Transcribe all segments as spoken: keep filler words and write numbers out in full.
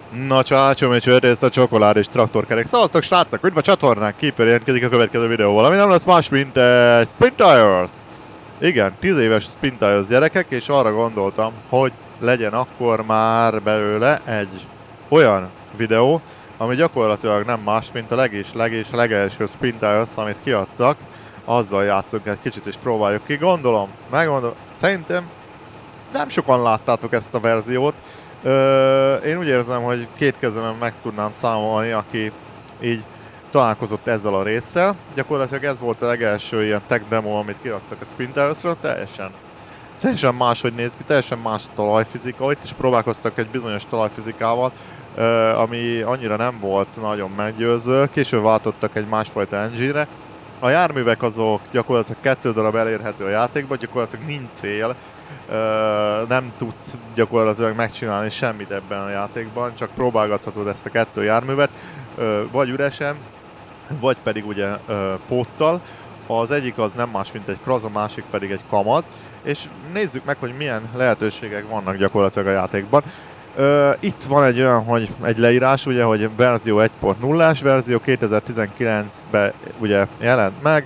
Na csácsom, és ezt a csokolád és traktorkerék. Szavaztok srácok, üdv a csatornán, Keeper jelentkezik a következő videóval, ami nem lesz más, mint egy Spin Tires. Igen, tíz éves Spin Tires gyerekek, és arra gondoltam, hogy legyen akkor már belőle egy olyan videó, ami gyakorlatilag nem más, mint a legis, legis, legelső Spin Tires, amit kiadtak. Azzal játszunk egy kicsit és próbáljuk ki. Gondolom, megmondom, szerintem nem sokan láttátok ezt a verziót. Ö, én úgy érzem, hogy két kezemen meg tudnám számolni, aki így találkozott ezzel a résszel. Gyakorlatilag ez volt a legelső ilyen tech demo, amit kiraktak a Spin Tires-ről, teljesen, teljesen máshogy néz ki, teljesen más talajfizika. Itt is próbálkoztak egy bizonyos talajfizikával, ö, ami annyira nem volt nagyon meggyőző. Később váltottak egy másfajta engine-re. A járművek azok gyakorlatilag kettő darab elérhető a játékban, gyakorlatilag nincs cél. Uh, nem tudsz gyakorlatilag megcsinálni semmit ebben a játékban, csak próbálgathatod ezt a kettő járművet, uh, vagy üresen, vagy pedig ugye uh, póttal. Az egyik az nem más, mint egy Kraz, a másik pedig egy Kamaz, és nézzük meg, hogy milyen lehetőségek vannak gyakorlatilag a játékban. Uh, itt van egy olyan, hogy egy leírás, ugye, hogy verzió egy pont nullás verzió, kétezer-tizenkilencben ugye jelent meg.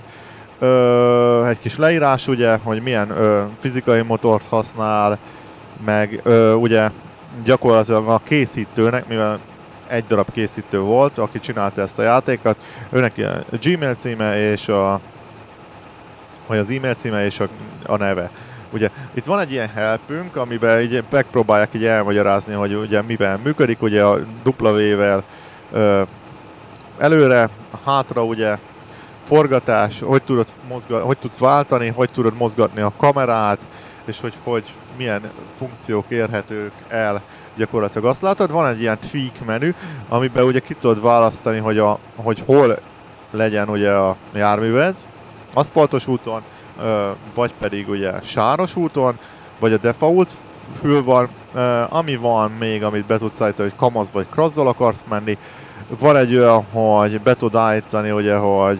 Ö, egy kis leírás ugye, hogy milyen ö, fizikai motort használ, meg ö, ugye gyakorlatilag a készítőnek, mivel egy darab készítő volt, aki csinálta ezt a játékot, őnek a Gmail címe és a vagy az e-mail címe és a, a neve. Ugye itt van egy ilyen helpünk, amiben így megpróbálják így elmagyarázni, hogy ugye miben működik, ugye a W-vel ö, előre, hátra ugye forgatás, hogy, tudod mozga, hogy tudsz váltani, hogy tudod mozgatni a kamerát, és hogy, hogy milyen funkciók érhetők el gyakorlatilag. Azt látod, van egy ilyen tweak menü, amiben ugye ki tudod választani, hogy, a, hogy hol legyen ugye a járműved, aszfaltos úton, vagy pedig ugye sáros úton, vagy a default fül van, ami van még, amit be tudsz állítani, hogy Kamaz vagy Krazzal akarsz menni. Van egy olyan, hogy be tud állítani ugye, hogy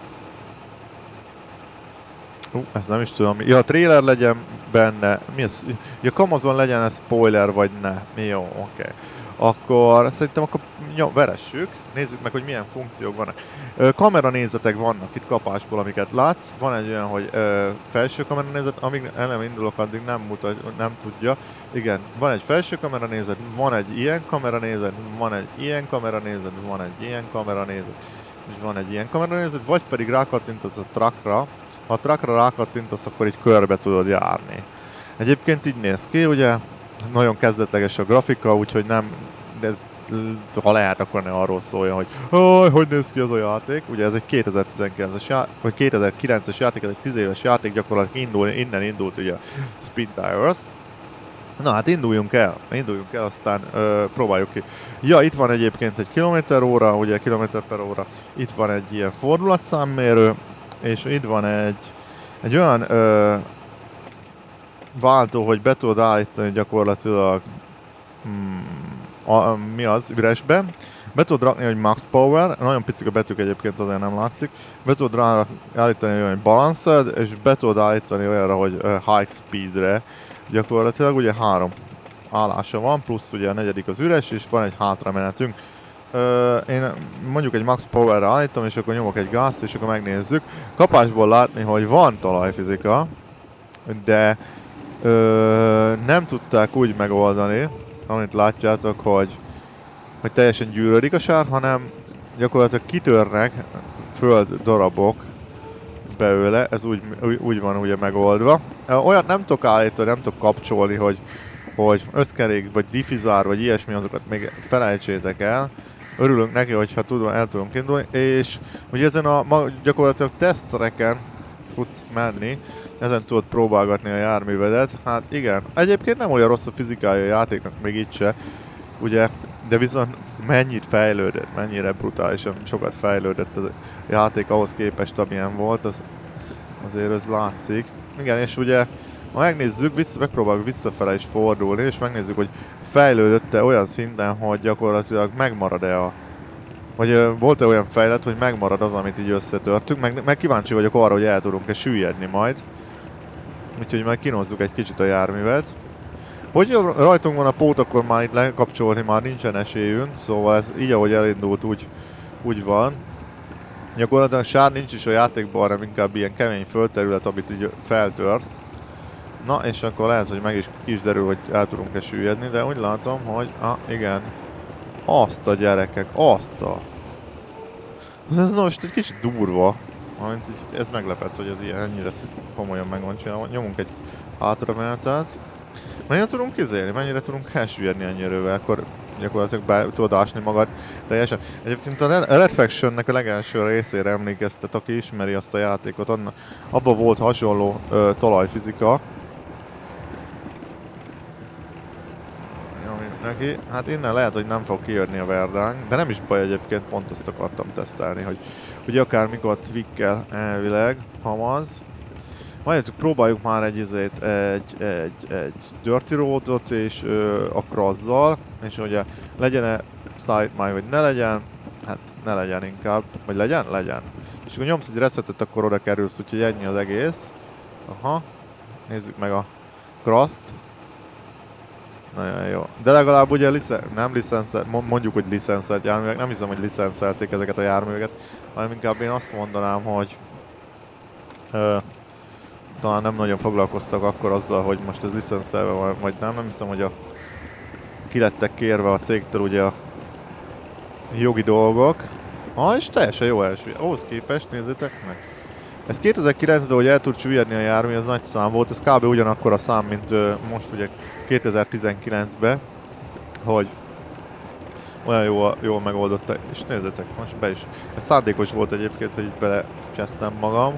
Uh, ezt nem is tudom. Ja, a trailer legyen benne. Mi az? Ja, Kamazon legyen ez spoiler, vagy ne. Jó, oké. Okay. Akkor szerintem akkor nyom, veressük. Nézzük meg, hogy milyen funkciók vannak. Ö, kameranézetek vannak itt kapásból, amiket látsz. Van egy olyan, hogy ö, felső kameranézet, amíg el nem indulok, addig nem mutat, nem tudja. Igen, van egy felső kameranézet, van egy ilyen kameranézet, van egy ilyen kameranézet, van egy ilyen kameranézet, és van egy ilyen kameranézet, vagy pedig rákattintasz a truckra. Ha a truckra rákattintasz, akkor így körbe tudod járni. Egyébként így néz ki, ugye, nagyon kezdetleges a grafika, úgyhogy nem, ez, ha lehet, akkor ne arról szóljon, hogy hogy, hogy néz ki az a játék. Ugye ez egy kétezer-tizenkilences játék, vagy kétezer-kilences játék, ez egy tíz éves játék, gyakorlatilag indul, innen indult ugye a Spin Tires. Na hát induljunk el, induljunk el, aztán ö, próbáljuk ki. Ja, itt van egyébként egy kilométer óra, ugye kilométer per óra, itt van egy ilyen fordulatszámmérő, és itt van egy, egy olyan ö, váltó, hogy be tudod állítani gyakorlatilag hmm, a, a, mi az, üresbe. Be tudod rakni, hogy max power, nagyon picik a betűk egyébként, azért nem látszik. Be tudod rá állítani olyan balanced, és be tudod állítani olyanra, hogy uh, high speedre. Gyakorlatilag ugye három állása van, plusz ugye a negyedik az üres, és van egy hátramenetünk. Uh, én mondjuk egy max power-re állítom, és akkor nyomok egy gázt, és akkor megnézzük. Kapásból látni, hogy van talajfizika, de uh, nem tudták úgy megoldani, amit látjátok, hogy, hogy teljesen gyűrődik a sár, hanem gyakorlatilag kitörnek föld darabok belőle, ez úgy, úgy van ugye megoldva. Uh, olyat nem tudok állítani, nem tudok kapcsolni, hogy, hogy összkerék, vagy diffizár, vagy ilyesmi, azokat még felejtsétek el. Örülünk neki, hogyha tudom, el tudunk indulni, és ugye ezen a gyakorlatilag tesztreken tudsz menni, ezen tudod próbálgatni a járművedet. Hát igen, egyébként nem olyan rossz a fizikája a játéknak, még itt se, ugye, de viszont mennyit fejlődött, mennyire brutálisan sokat fejlődött a játék ahhoz képest, amilyen volt, az, azért ez látszik. Igen, és ugye, ha megnézzük, vissza, megpróbáljuk visszafele is fordulni, és megnézzük, hogy fejlődött-e olyan szinten, hogy gyakorlatilag megmarad-e a... Vagy volt-e olyan fejlett, hogy megmarad az, amit így összetörtünk, meg, meg kíváncsi vagyok arra, hogy el tudunk-e süllyedni majd. Úgyhogy majd kinozzuk egy kicsit a járművet. Hogy rajtunk van a pót, akkor már itt lekapcsolni már nincsen esélyünk, szóval ez így ahogy elindult úgy, úgy van. Gyakorlatilag sár nincs is a játékban, hanem inkább ilyen kemény földterület, amit így feltörsz. Na és akkor lehet, hogy meg is, is derül, hogy el tudunk-e süllyedni, de úgy látom, hogy ah, igen. Azt a gyerekek, azt a... Ez, ez most egy kicsit durva. Amint így, ez meglepett, hogy ez ilyen ennyire komolyan meg van csinálva. Nyomunk egy hátramenetet. Mennyire tudunk kizélni? Mennyire tudunk elsüllyedni ennyi erővel? Akkor gyakorlatilag be tudod ásni magad teljesen. Egyébként a Red Faction-nek a legelső részére emlékeztet, aki ismeri azt a játékot, annak, abban volt hasonló ö, talajfizika. Neki, hát innen lehet, hogy nem fog kijönni a Verdang, de nem is baj egyébként, pont azt akartam tesztelni, hogy ugye akármikor twikkel elvileg, hamaz. Majd próbáljuk már egy izét, egy, egy, egy Dirty Roadot és ö, a Crosszal, és ugye legyen-e Side Mine, vagy ne legyen, hát ne legyen inkább, vagy legyen? Legyen. És akkor nyomsz egy resetet, akkor oda kerülsz, úgyhogy ennyi az egész. Aha, nézzük meg a Crosst. Nagyon jó. De legalább ugye licen nem licenszelt, mondjuk, hogy licenszelt járművek, nem hiszem, hogy licenszelték ezeket a járműveket, hanem inkább én azt mondanám, hogy ö, talán nem nagyon foglalkoztak akkor azzal, hogy most ez licenszelve vagy nem, nem hiszem, hogy a ki lettek kérve a cégtől ugye a jogi dolgok. Ah, és teljesen jó első. Ahhoz képest, nézzétek meg. Ez kétezer-kilencben, hogy el tud süllyedni a jármű, ez nagy szám volt, ez kb. Ugyanakkor a szám, mint ö, most ugye kétezer-tizenkilencben, hogy olyan jól, jól megoldotta, és nézzétek, most be is. Ez szándékos volt egyébként, hogy itt belecsesztem magam.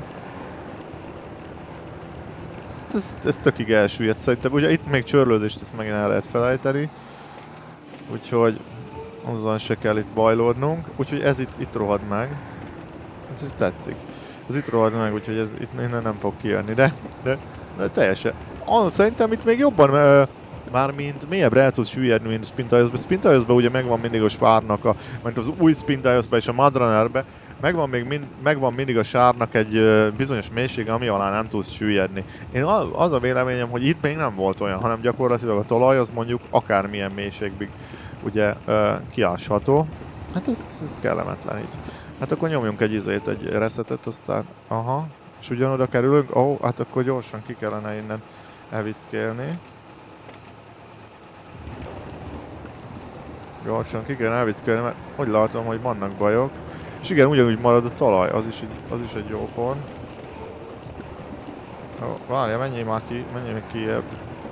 Ez, ez tökig elsüllyedt szerintem, ugye itt még csörlőzést ezt megint el lehet felejteni. Úgyhogy azzal se kell itt bajlódnunk, úgyhogy ez itt, itt rohad meg. Ez is tetszik. Ez itt rohad meg, úgyhogy ez itt innen nem fog kijönni, de, de, de teljesen. Ah, szerintem itt még jobban, uh, mármint mélyebbre el tudsz süllyedni, mint a Spintailosban. Spintailosban ugye megvan mindig a sárnak, a, mint az új Spintailosban és a Mudrunnerben, megvan, még mind, megvan mindig a sárnak egy uh, bizonyos mélysége, ami alá nem tudsz süllyedni. Én az a véleményem, hogy itt még nem volt olyan, hanem gyakorlatilag a talaj az mondjuk akármilyen mélységig ugye uh, kiásható. Hát ez, ez kellemetlen így. Hát akkor nyomjunk egy izét, egy resetet, aztán... Aha. És ugyanoda kerülünk? Ó, oh, hát akkor gyorsan ki kellene innen elvickélni. Gyorsan ki kellene elvickélni, mert úgy látom, hogy vannak bajok. És igen, ugyanúgy marad a talaj, az is egy, az is egy jó pont. Ó, várja, menjél már ki, menjél még kijebb.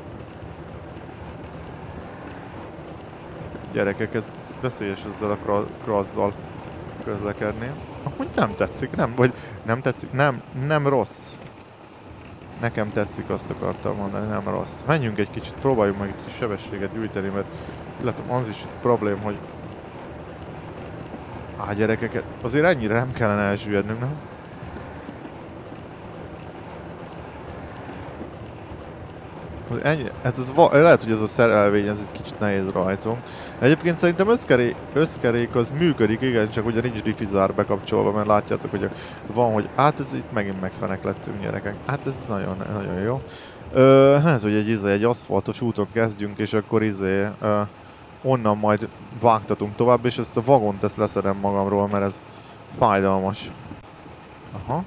Gyerekek, ez veszélyes ezzel a Crosszal közlekedni. Amúgy nem tetszik, nem, vagy nem tetszik, nem, nem rossz. Nekem tetszik, azt akartam mondani, nem rossz. Menjünk egy kicsit, próbáljuk meg egy kis sebességet gyűjteni, mert illetve az is itt problém, hogy... Á, gyerekeket, azért ennyire nem kellene elsüllyednünk, nem? Ennyi, hát ez lehet, hogy ez a szerelvény, ez egy kicsit nehéz rajtunk. Egyébként szerintem összkerék, összkerék az működik, igen, csak ugye nincs diffizár bekapcsolva, mert látjátok, hogy van, hogy hát ez itt megint megfenek lettünk gyerekek. Hát ez nagyon, nagyon jó. Ö, ez ugye egy, izé, egy aszfaltos úton kezdjünk, és akkor izé, ö, onnan majd vágtatunk tovább, és ezt a vagont ezt leszedem magamról, mert ez fájdalmas. Aha.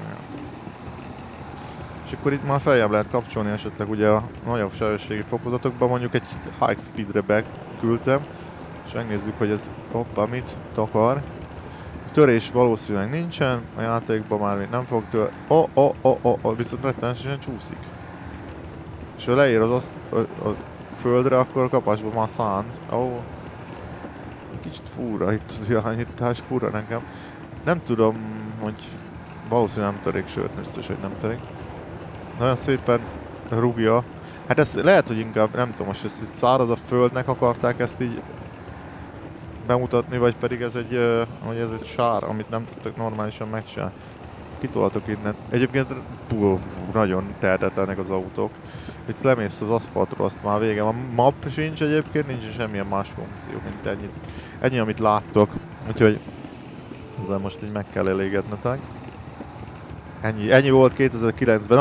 És akkor itt már feljebb lehet kapcsolni esetleg ugye a nagyobb sebességi fokozatokban, mondjuk egy high speedre beküldtem. És megnézzük, hogy ez hoppá mit takar. Törés valószínűleg nincsen, a játékban már még nem fog tör... Oh, oh, oh, oh, oh, viszont rettenetesen csúszik. És ha leér az azt a, a földre, akkor a kapásban már szánt. Oh. Kicsit furra itt az irányítás, furra nekem. Nem tudom, hogy valószínűleg nem törik, sőt, biztos, hogy nem törik. Nagyon szépen rúgja. Hát ez lehet, hogy inkább, nem tudom, most ezt száraz a földnek akarták ezt így bemutatni, vagy pedig ez egy, uh, hogy ez egy sár, amit nem tudtak normálisan megcsinálni. Kitoltok innen. Egyébként pú, nagyon tehetetlenek az autók. Itt lemész az aszfaltról, azt már vége. A map sincs egyébként, nincs semmilyen más funkció, mint ennyit. Ennyi, amit láttok. Úgyhogy ezzel most így meg kell elégednetek. Ennyi, ennyi volt kétezer-kilencben, nagyon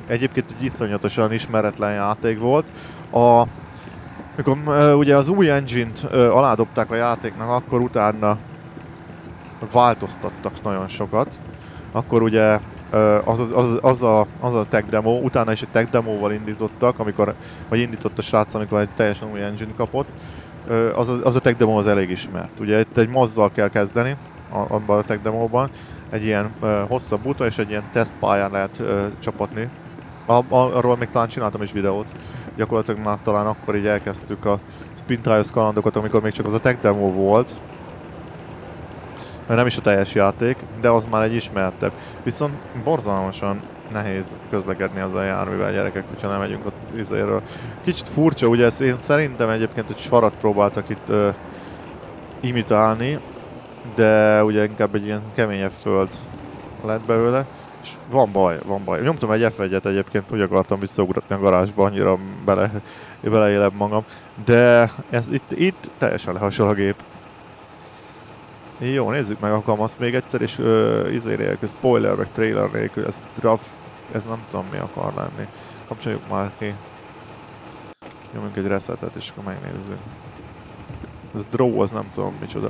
egyébként egy iszonyatosan ismeretlen játék volt. A, mikor uh, ugye az új engine-t uh, aládobták a játéknak, akkor utána változtattak nagyon sokat. Akkor ugye uh, az, az, az, az, a, az a tech demo, utána is egy tech demóval indítottak, amikor, vagy indított a srác, amikor egy teljesen új engine kapott. Uh, az, az a tech demo az elég ismert. Ugye itt egy mozzal kell kezdeni, a, abban a tech demóban. Egy ilyen uh, hosszabb úton és egy ilyen tesztpályán lehet uh, csapatni. A, a, arról még talán csináltam is videót. Gyakorlatilag már talán akkor így elkezdtük a Spin Trials kalandokat, amikor még csak az a tech demo volt. Mert nem is a teljes játék, de az már egy ismertebb. Viszont borzalmasan nehéz közlekedni az a járművel, gyerekek, hogyha nem megyünk a tűzéről. Kicsit furcsa, ugye ezt én szerintem egyébként egy sarat próbáltak itt uh, imitálni, de ugye inkább egy ilyen keményebb föld lett belőle. És van baj, van baj. Nyomtam egy ef egyet egyébként, úgy akartam visszaugratni a garázsba, annyira bele, beleélem magam. De ez itt, itt teljesen lehasonl a gép. Jó, nézzük meg a kamaszt még egyszer, és uh, izé nélkül, spoiler meg trailer nélkül, ez draft, ez nem tudom mi akar lenni. Kapcsoljuk már ki. Nyomjunk egy resetet, és akkor megnézzük. Ez draw, az nem tudom micsoda.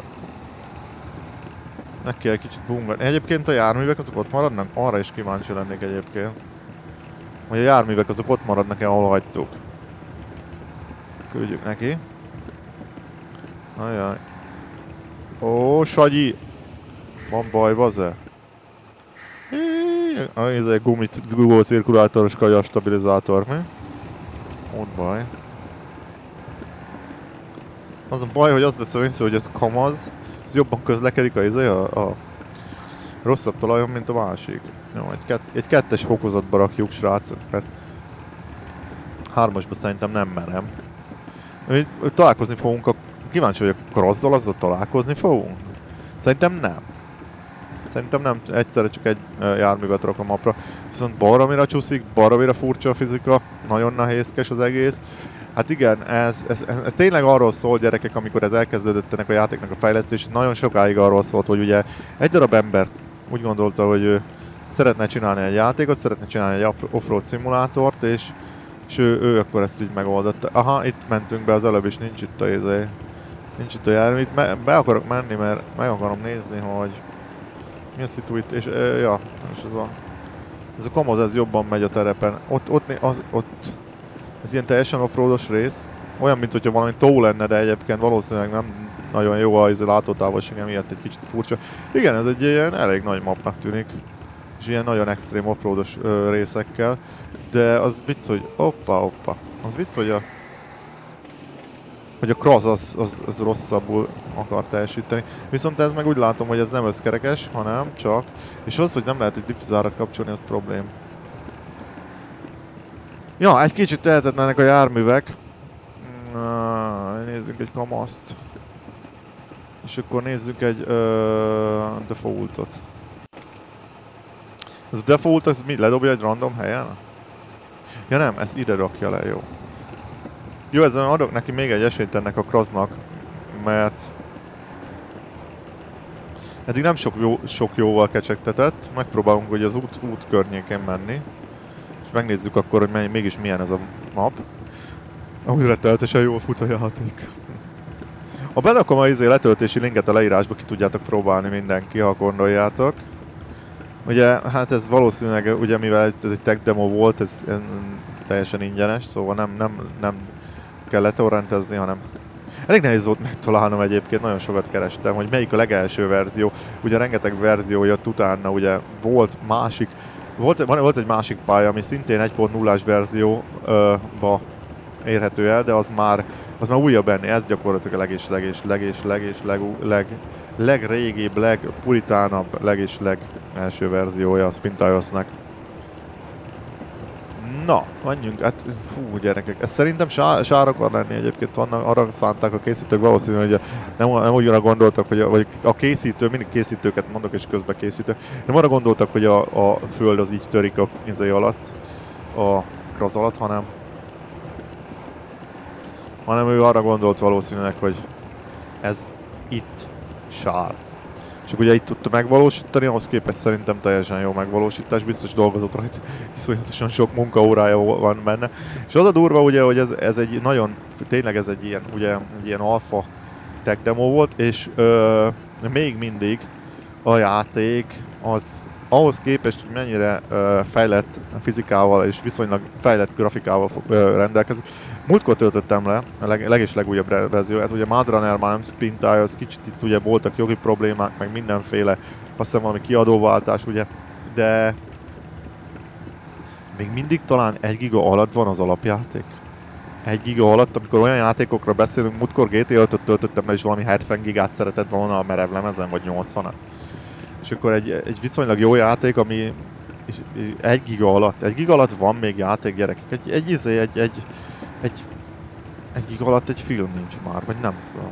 Meg kell egy kicsit bungatni. Egyébként a járművek azok ott maradnak? Arra is kíváncsi lennék egyébként. Hogy a járművek azok ott maradnak-e, ahol hagytuk. Küldjük neki. Ajaj. Ó, Sagyi! Van baj, vaze? Ez egy gumicirkulátoros cirkulátoros kaja stabilizátor, mi? Ott baj. Az a baj, hogy azt veszem észre, hogy ez kamaz, ez jobban közlekedik a, izé, a, a rosszabb talajon, mint a másik. Jó, egy, kett, egy kettes fokozatba rakjuk, srácok, mert hármasba szerintem nem merem. Mi találkozni fogunk, a, kíváncsi vagyok, akkor azzal, azzal találkozni fogunk? Szerintem nem. Szerintem nem, egyszerre csak egy járművet rak a mapra. Viszont baromira csúszik, baromira furcsa a fizika, nagyon nehézkes az egész. Hát igen, ez, ez, ez, ez tényleg arról szól, gyerekek, amikor ez elkezdődött ennek a játéknak a fejlesztés, nagyon sokáig arról szólt, hogy ugye egy darab ember úgy gondolta, hogy ő szeretne csinálni egy játékot, szeretne csinálni egy offroad szimulátort, és, és ő, ő akkor ezt így megoldotta. Aha, itt mentünk be az előbb, és nincs itt a izé, nincs itt a jármű, itt me, be akarok menni, mert meg akarom nézni, hogy mi a szitu itt, és e, ja, és ez a, ez a kamaz, ez jobban megy a terepen. Ott, ott, az, ott ez ilyen teljesen offroados rész, olyan, mint hogyha valami tó lenne, de egyébként valószínűleg nem nagyon jó a látótávolság, miatt egy kicsit furcsa. Igen, ez egy ilyen elég nagy mapnak tűnik, és ilyen nagyon extrém offroados ö, részekkel, de az vicc, hogy oppa, oppa, az vicc, hogy a hogy a cross az, az, az rosszabbul akar teljesíteni. Viszont ez meg úgy látom, hogy ez nem összkerekes, hanem csak, és az, hogy nem lehet egy diffuzárat kapcsolni, az problém. Ja, egy kicsit tehetetlenek a járművek. Uh, nézzünk egy kamaszt. És akkor nézzünk egy uh, defaultot. Ez a default, ez mi? Ledobja egy random helyen? Ja nem, ez ide rakja le, jó. Jó, ezzel adok neki még egy esélyt ennek a crossnak, mert eddig nem sok, jó, sok jóval kecsegtetett. Megpróbálunk hogy az út, út környékén menni. És megnézzük akkor, hogy mely, mégis milyen ez a map. Ahogy retteltesen jól fut a játék. Ha berakom a izé letöltési linket a leírásba, ki tudjátok próbálni mindenki, ha gondoljátok. Ugye, hát ez valószínűleg, ugye mivel ez egy tech demo volt, ez, ez teljesen ingyenes, szóval nem, nem, nem kell letorrentezni, hanem elég nehéz volt megtalálnom egyébként, nagyon sokat kerestem, hogy melyik a legelső verzió. Ugye rengeteg verzió jött utána, ugye volt másik, volt, volt egy másik pálya, ami szintén egy pont nullás verzióba érhető el, de az már, az már újabb ennél, ez gyakorlatilag a leg és leg és leg és leg és leg, leg, legrégibb, legpuritánabb, leg és leg első verziója a Spin Trials-nek. Na, menjünk, hát fú gyerekek, ez szerintem sár, sár akar lenni egyébként, vannak, arra szánták a készítők, valószínű, hogy nem, nem úgy gondoltak, hogy a, vagy a készítő, mindig készítőket mondok és közben készítő, nem arra gondoltak, hogy a, a föld az így törik a izai alatt, a cross alatt, hanem hanem ő arra gondolt valószínűleg, hogy ez itt sár. csak ugye itt tudta megvalósítani, ahhoz képest szerintem teljesen jó megvalósítás, biztos dolgozott rajta, iszonyatosan sok munkaórája van benne. És az a durva ugye, hogy ez, ez egy nagyon, tényleg ez egy ilyen, ugye, egy ilyen alfa tech demo volt, és ö, még mindig a játék az ahhoz képest, hogy mennyire ö, fejlett fizikával és viszonylag fejlett grafikával ö, rendelkezik. Múltkor töltöttem le a leg, leg és legújabb verzióját, ugye Mud Runner már nem Spin Tires, kicsit itt ugye voltak jogi problémák, meg mindenféle, azt hiszem valami kiadóváltás, ugye, de még mindig talán egy giga alatt van az alapjáték. egy giga alatt, amikor olyan játékokra beszélünk, múltkor G T ötöt töltöttem le, és valami hetven gigát szeretett volna a merev lemezen, vagy nyolcvanat. És akkor egy, egy viszonylag jó játék, ami egy giga alatt, egy giga alatt van még játék, gyerekek. Egy, egy izé, egy, egy, egy, egy giga alatt egy film nincs már, vagy nem tudom.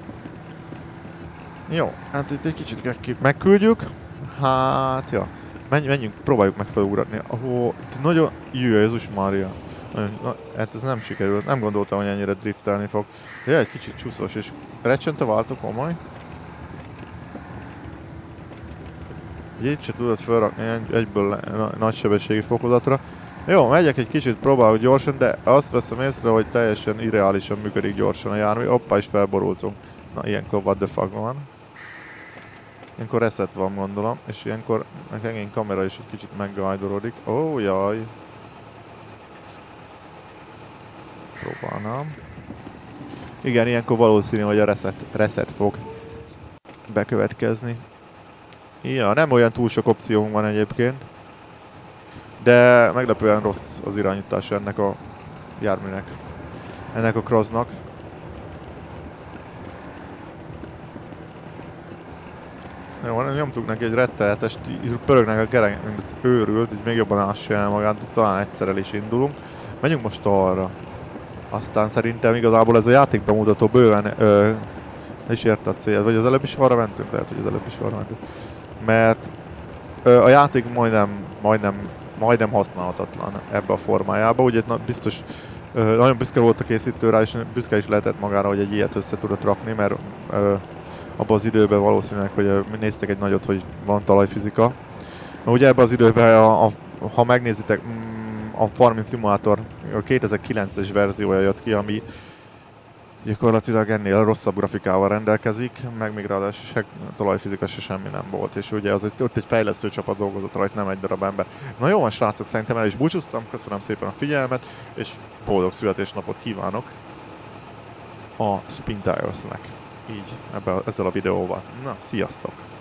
Jó, hát itt egy kicsit megküldjük. Hát, ja. Menj, menjünk, próbáljuk meg felugratni. Ahol, itt nagyon... Jézus Mária. Na, hát ez nem sikerült, nem gondoltam, hogy ennyire driftelni fog. De egy kicsit csúszós, és recsent a váltó komoly. Itt se tudod felrakni egyből na, nagy sebességi fokozatra. Jó, megyek egy kicsit, próbálok gyorsan, de azt veszem észre, hogy teljesen irreálisan működik gyorsan a jármű. Hoppá, is felborultunk. Na, ilyenkor what the fuck van. Ilyenkor reset van, gondolom, és ilyenkor a kegény kamera is egy kicsit meggajdorodik. Ó, oh, jaj. Próbálnám. Igen, ilyenkor valószínű, hogy a reset, reset fog bekövetkezni. Ja, nem olyan túl sok opciónk van egyébként. De meglepően rossz az irányítás ennek a járműnek. Ennek a Crossnak. Jó, nyomtuk neki egy rettenetest, pörögnek a gereng, mint az őrült, így még jobban ássa el magát, talán egyszer el is indulunk. Menjünk most arra. Aztán szerintem igazából ez a játék bemutató bőven ö, is érte a cél, vagy az előbb is arra mentünk, lehet, hogy az előbb is arra mentünk. Mert ö, a játék majdnem, majdnem, majdnem használhatatlan ebbe a formájába, ugye na, biztos ö, nagyon büszke volt a készítő rá, és büszke is lehetett magára, hogy egy ilyet össze tudott rakni, mert ö, abban az időben valószínűleg, hogy mi néztek egy nagyot, hogy van talajfizika. Na, ugye ebben az időben, a, a, ha megnézitek, a Farming Simulator a kétezer-kilences verziója jött ki, ami gyakorlatilag ennél rosszabb grafikával rendelkezik, meg még ráadásul talajfizika se semmi nem volt, és ugye az, ott egy fejlesztő csapat dolgozott rajta, nem egy darab ember. Na jó van srácok, szerintem el is búcsúztam, köszönöm szépen a figyelmet, és boldog születésnapot kívánok a Spin Tires-nek, így ebben, ezzel a videóval. Na, sziasztok!